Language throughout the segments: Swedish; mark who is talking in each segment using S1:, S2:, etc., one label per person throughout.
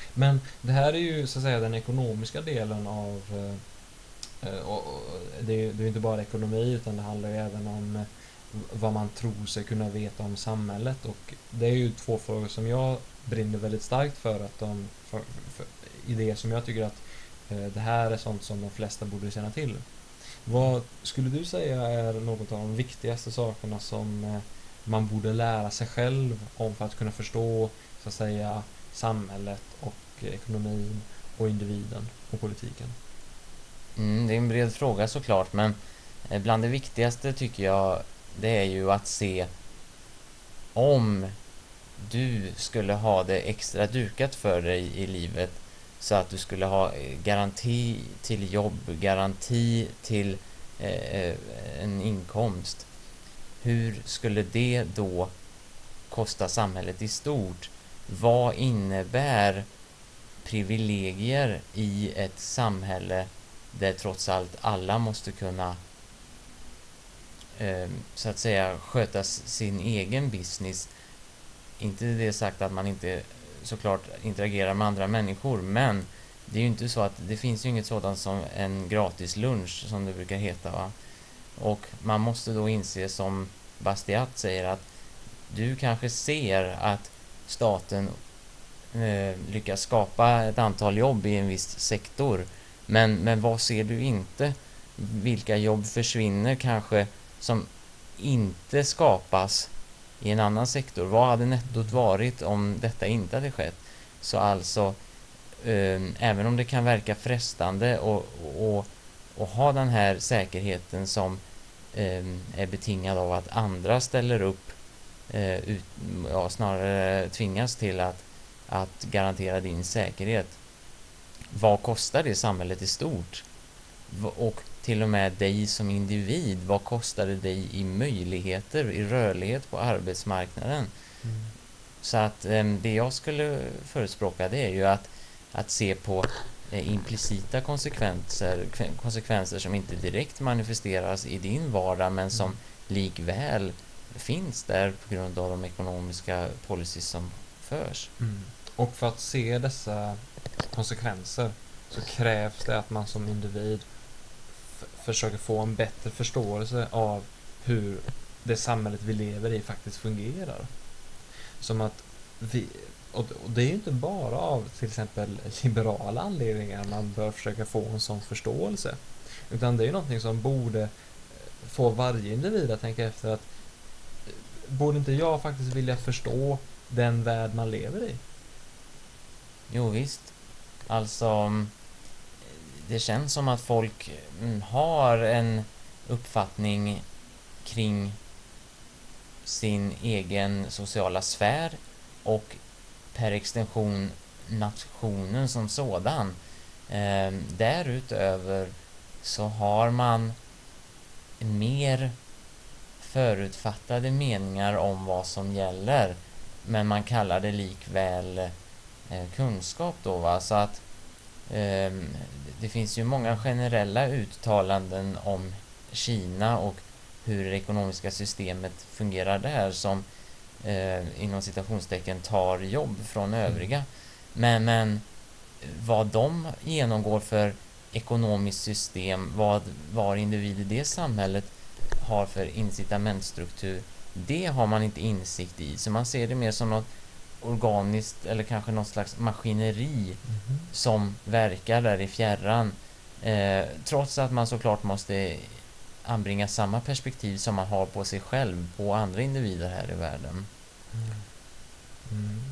S1: Men det här är ju så att säga den ekonomiska delen av och det är ju inte bara ekonomi utan det handlar ju även om vad man tror sig kunna veta om samhället, och det är ju två frågor som jag brinner väldigt starkt för att för idéer som jag tycker att det här är sånt som de flesta borde känna till. Vad skulle du säga är något av de viktigaste sakerna som man borde lära sig själv om för att kunna förstå så att säga samhället och ekonomin och individen och politiken?
S2: Det är en bred fråga såklart, men bland det viktigaste tycker jag det är ju att se om du skulle ha det extra dukat för dig i livet så att du skulle ha garanti till jobb, garanti till en inkomst. Hur skulle det då kosta samhället i stort? Vad innebär privilegier i ett samhälle där trots allt alla måste kunna så att säga sköta sin egen business? Inte det sagt att man inte såklart interagerar med andra människor, men det är ju inte så att det finns ju inget sådant som en gratis lunch som det brukar heta, va? Och man måste då inse, som Bastiat säger, att du kanske ser att staten lyckas skapa ett antal jobb i en viss sektor, men vad ser du inte? Vilka jobb försvinner kanske som inte skapas i en annan sektor? Vad hade nettot varit om detta inte hade skett? Så alltså, även om det kan verka frestande och ha den här säkerheten som är betingad av att andra ställer upp, snarare tvingas till att garantera din säkerhet. Vad kostar det samhället i stort? Och till och med dig som individ, vad kostar det dig i möjligheter, i rörlighet på arbetsmarknaden?
S1: Mm.
S2: Så att det jag skulle förespråka, det är ju att se på implicita konsekvenser som inte direkt manifesteras i din vardag, men som likväl finns där på grund av de ekonomiska policies som förs.
S1: Mm. Och för att se dessa konsekvenser så krävs det att man som individ försöker få en bättre förståelse av hur det samhället vi lever i faktiskt fungerar. Som att och det är ju inte bara av till exempel liberala anledningar man bör försöka få en sån förståelse, utan det är ju någonting som borde få varje individ att tänka efter att borde inte jag faktiskt vilja förstå den värld man lever i?
S2: Jo visst, alltså det känns som att folk har en uppfattning kring sin egen sociala sfär och per extension nationen som sådan. Därutöver så har man mer förutfattade meningar om vad som gäller, men man kallar det likväl kunskap då, va? Så att det finns ju många generella uttalanden om Kina och hur det ekonomiska systemet fungerar där som inom citationstecken tar jobb från övriga. Men vad de genomgår för ekonomiskt system, var individ i det samhället har för incitamentstruktur, det har man inte insikt i. Så man ser det mer som något organiskt eller kanske något slags maskineri som verkar där i fjärran. Trots att man såklart måste anbringa samma perspektiv som man har på sig själv, på andra individer här i världen.
S1: Mm.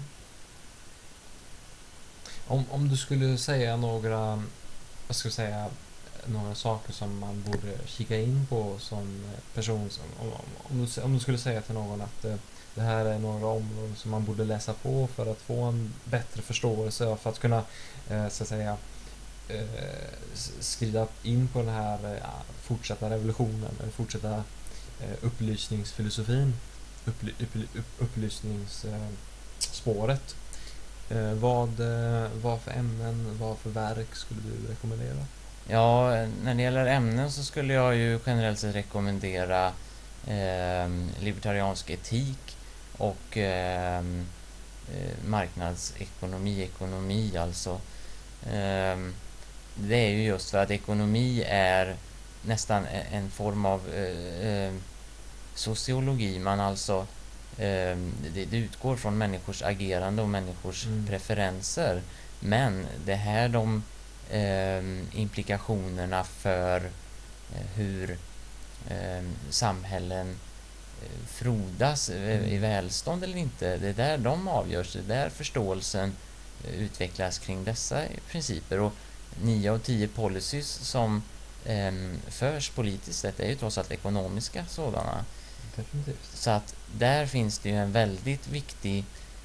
S1: Om du skulle säga några, vad ska jag säga, några saker som man borde kika in på som person, om du skulle säga till någon att det här är några områden som man borde läsa på för att få en bättre förståelse, för att kunna så att säga skrida in på den här fortsatta revolutionen, eller fortsätta upplysningsfilosofin, upplysningsspåret. Vad för ämnen, vad för verk skulle du rekommendera?
S2: Ja, när det gäller ämnen så skulle jag ju generellt sett rekommendera libertariansk etik och marknadsekonomi alltså. Det är ju just för att ekonomi är nästan en form av sociologi. Man alltså det utgår från människors agerande och människors preferenser, men det här de implikationerna för hur samhällen frodas i välstånd eller inte, det är där de avgörs, det är där förståelsen utvecklas kring dessa principer. Och 9 av 10 policies som förs politiskt sett är ju trots allt ekonomiska sådana.
S1: Definitivt.
S2: Så att där finns det ju en väldigt viktig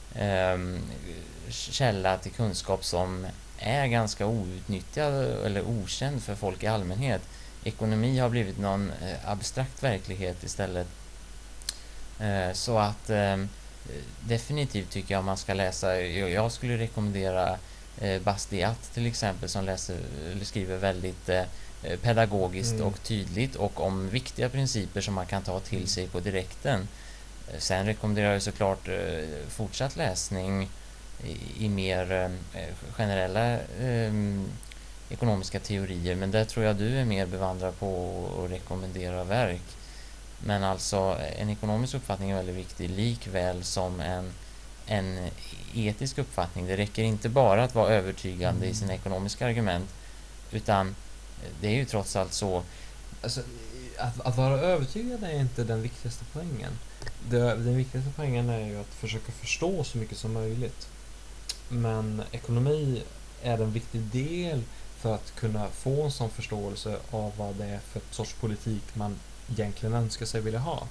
S2: källa till kunskap som är ganska outnyttjad eller okänd för folk i allmänhet. Ekonomi har blivit någon abstrakt verklighet istället. Så att definitivt tycker jag man ska läsa. Jag skulle rekommendera Bastiat till exempel, som skriver väldigt pedagogiskt och tydligt och om viktiga principer som man kan ta till sig på direkten. Sen rekommenderar jag såklart fortsatt läsning i mer generella ekonomiska teorier, men där tror jag du är mer bevandrad på att rekommendera verk. Men alltså en ekonomisk uppfattning är väldigt viktig, likväl som en etisk uppfattning. Det räcker inte bara att vara övertygande i sina ekonomiska argument, utan det är ju trots allt så.
S1: Alltså, att vara övertygad är inte den viktigaste poängen. Den viktigaste poängen är ju att försöka förstå så mycket som möjligt. Men ekonomi är en viktig del för att kunna få en sån förståelse av vad det är för sorts politik man egentligen önskar sig vilja ha.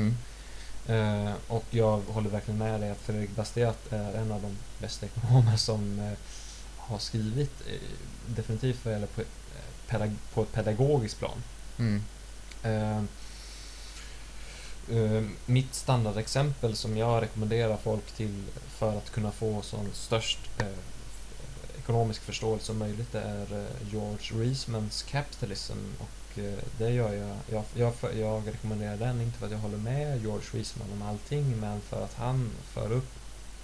S1: Och jag håller verkligen med dig att Fredrik Bastiat är en av de bästa ekonomer som har skrivit, definitivt eller på ett pedagogiskt plan. Mitt standardexempel som jag rekommenderar folk till för att kunna få sån störst ekonomisk förståelse som möjligt är George Reismans Capitalism, och det gör jag rekommenderar den inte för att jag håller med George Reisman om allting, men för att han för upp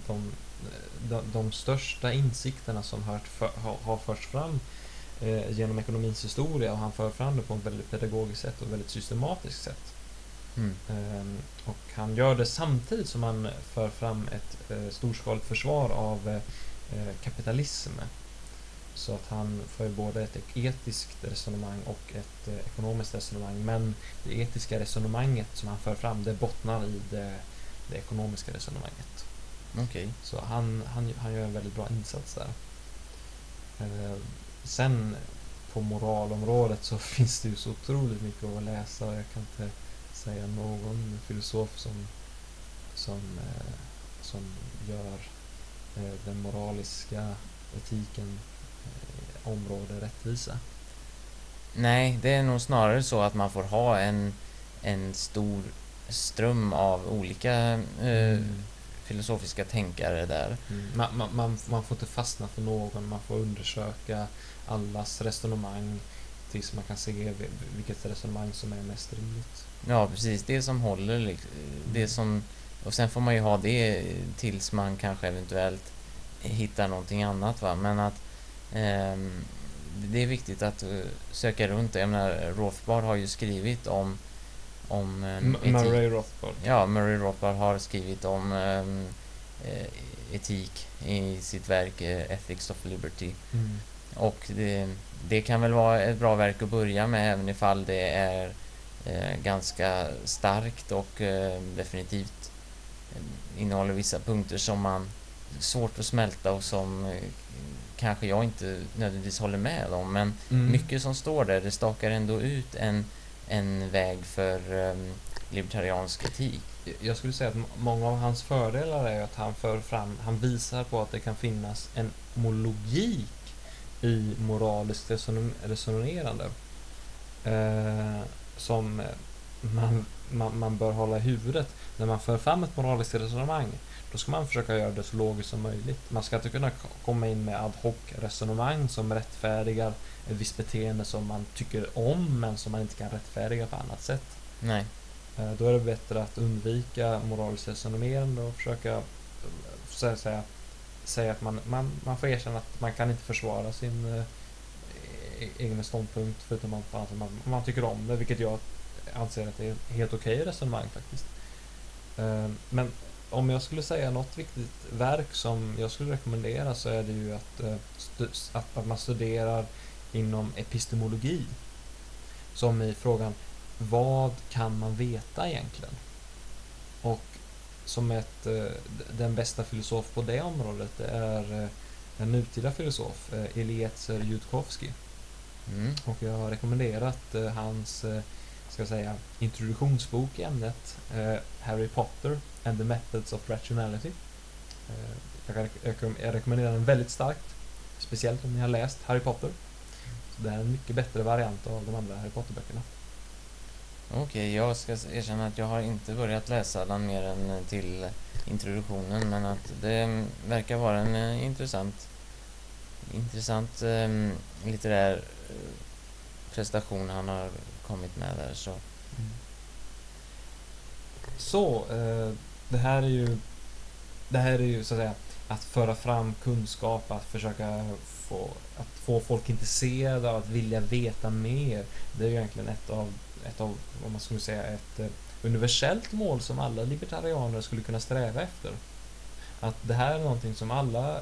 S1: de största insikterna som har förts fram genom ekonomins historia, och han för fram det på ett väldigt pedagogiskt sätt och väldigt systematiskt sätt. Och han gör det samtidigt som han för fram ett storskaligt försvar av kapitalism. Så att han för både ett etiskt resonemang och ett ekonomiskt resonemang, men det etiska resonemanget som han för fram, det bottnar i det ekonomiska resonemanget.
S2: Okay.
S1: Så han gör en väldigt bra insats där. Sen på moralområdet så finns det ju så otroligt mycket att läsa, och jag kan inte säga någon filosof som gör den moraliska etiken område rättvisa.
S2: Nej, det är nog snarare så att man får ha en stor ström av olika filosofiska tänkare där.
S1: Man får inte fastna för någon, man får undersöka allas resonemang tills man kan se vilket resonemang som är mest rimligt.
S2: Ja, precis. Det som håller, det som, och sen får man ju ha det tills man kanske eventuellt hittar någonting annat, va? Men att det är viktigt att söka runt det. Jag menar, Rothbard har ju skrivit om
S1: Murray Rothbard.
S2: Ja, Murray Rothbard har skrivit om etik i sitt verk Ethics of Liberty. Och det kan väl vara ett bra verk att börja med, även ifall det är ganska starkt och definitivt innehåller vissa punkter som man svårt att smälta och som kanske jag inte nödvändigtvis håller med om, men mycket som står där, det stakar ändå ut en väg för libertariansk etik.
S1: Jag skulle säga att många av hans fördelar är att han visar på att det kan finnas en logik i moraliskt resonerande som man bör hålla i huvudet. När man för fram ett moraliskt resonemang, då ska man försöka göra det så logiskt som möjligt. Man ska inte kunna komma in med ad hoc resonemang som rättfärdigar ett visst beteende som man tycker om, men som man inte kan rättfärdiga på annat sätt.
S2: Nej.
S1: Då är det bättre att undvika moraliskt resonerande och försöka säga att man får erkänna att man kan inte försvara sin egen ståndpunkt förutom att man tycker om det, vilket jag anser att det är helt okej resonemang faktiskt. Men om jag skulle säga något viktigt verk som jag skulle rekommendera, så är det ju att man studerar inom epistemologi, som i frågan vad kan man veta egentligen? Och som den bästa filosof på det området är en nutida filosof, Eliezer Yudkowsky. Och jag har rekommenderat hans introduktionsbok i ämnet, Harry Potter and the Methods of Rationality. Jag rekommenderar den väldigt starkt, speciellt om ni har läst Harry Potter. Så det är en mycket bättre variant av de andra Harry Potter-böckerna.
S2: Okej, jag ska erkänna att jag har inte börjat läsa den mer än till introduktionen, men att det verkar vara en intressant litterär prestation han har kommit med där.
S1: Så det här är ju så att säga att föra fram kunskap, att försöka få folk intresserade av att vilja veta mer. Det är ju egentligen ett av vad man skulle säga ett universellt mål som alla libertarianer skulle kunna sträva efter. Att det här är någonting som alla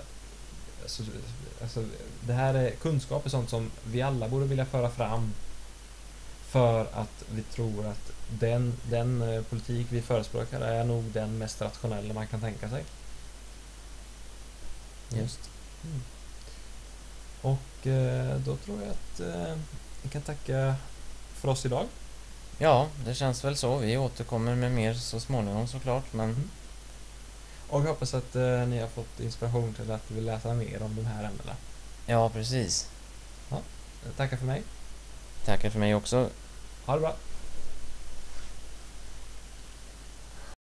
S1: det här är kunskap, är sånt som vi alla borde vilja föra fram, för att vi tror att den politik vi förespråkar är nog den mest rationella man kan tänka sig.
S2: Just.
S1: Och då tror jag att vi kan tacka för oss idag.
S2: Ja, det känns väl så. Vi återkommer med mer så småningom såklart, men...
S1: Och jag hoppas att ni har fått inspiration till att vi läsa mer om de här ämnena.
S2: Ja, precis.
S1: Ja, tackar för mig.
S2: Tackar för mig också.
S1: Ha det bra.